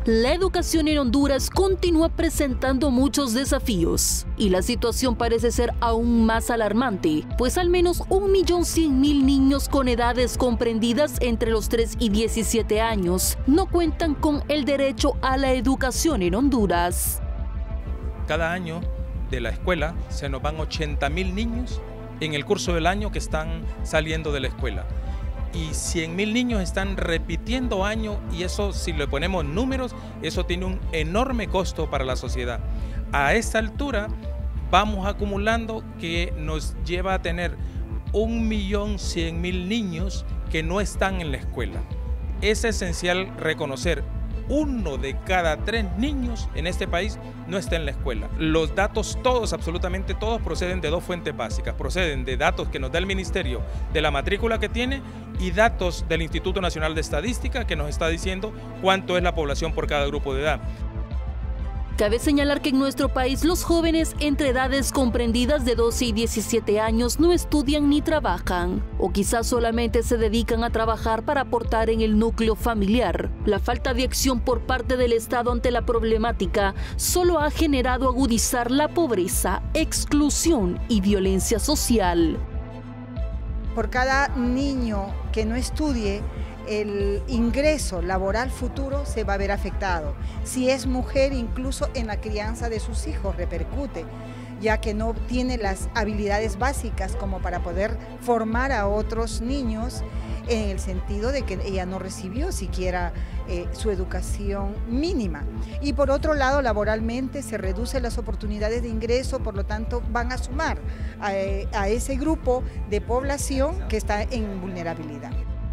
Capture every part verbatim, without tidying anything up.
La educación en Honduras continúa presentando muchos desafíos y la situación parece ser aún más alarmante, pues al menos un millón cien mil niños con edades comprendidas entre los tres y diecisiete años no cuentan con el derecho a la educación en Honduras. Cada año de la escuela se nos van ochenta mil niños en el curso del año que están saliendo de la escuela. Y cien mil niños están repitiendo año, y eso, si le ponemos números, eso tiene un enorme costo para la sociedad. A esta altura vamos acumulando que nos lleva a tener un millón cien mil niños que no están en la escuela. Es esencial reconocer: uno de cada tres niños en este país no está en la escuela. Los datos todos, absolutamente todos, proceden de dos fuentes básicas. Proceden de datos que nos da el Ministerio de la matrícula que tiene y datos del Instituto Nacional de Estadística, que nos está diciendo cuánto es la población por cada grupo de edad. Cabe señalar que en nuestro país los jóvenes entre edades comprendidas de doce y diecisiete años no estudian ni trabajan, o quizás solamente se dedican a trabajar para aportar en el núcleo familiar. La falta de acción por parte del Estado ante la problemática solo ha generado agudizar la pobreza, exclusión y violencia social. Por cada niño que no estudie, el ingreso laboral futuro se va a ver afectado. Si es mujer, incluso en la crianza de sus hijos repercute, ya que no tiene las habilidades básicas como para poder formar a otros niños, en el sentido de que ella no recibió siquiera eh, su educación mínima. Y por otro lado, laboralmente se reducen las oportunidades de ingreso, por lo tanto van a sumar a, a ese grupo de población que está en vulnerabilidad.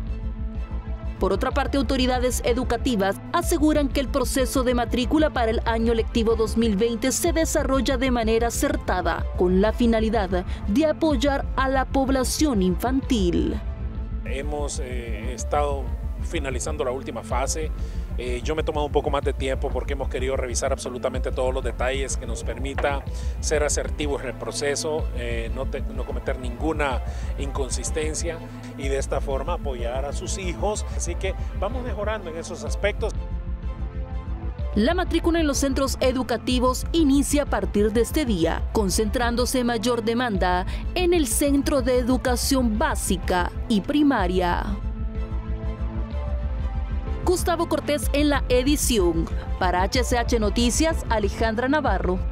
Por otra parte, autoridades educativas aseguran que el proceso de matrícula para el año lectivo dos mil veinte se desarrolla de manera acertada, con la finalidad de apoyar a la población infantil. Hemos eh, estado finalizando la última fase. Eh, yo me he tomado un poco más de tiempo porque hemos querido revisar absolutamente todos los detalles que nos permita ser asertivos en el proceso, eh, no, te, no cometer ninguna inconsistencia y de esta forma apoyar a sus hijos. Así que vamos mejorando en esos aspectos. La matrícula en los centros educativos inicia a partir de este día, concentrándose mayor demanda en el Centro de Educación Básica y Primaria. Gustavo Cortés en la edición. Para H C H Noticias, Alejandra Navarro.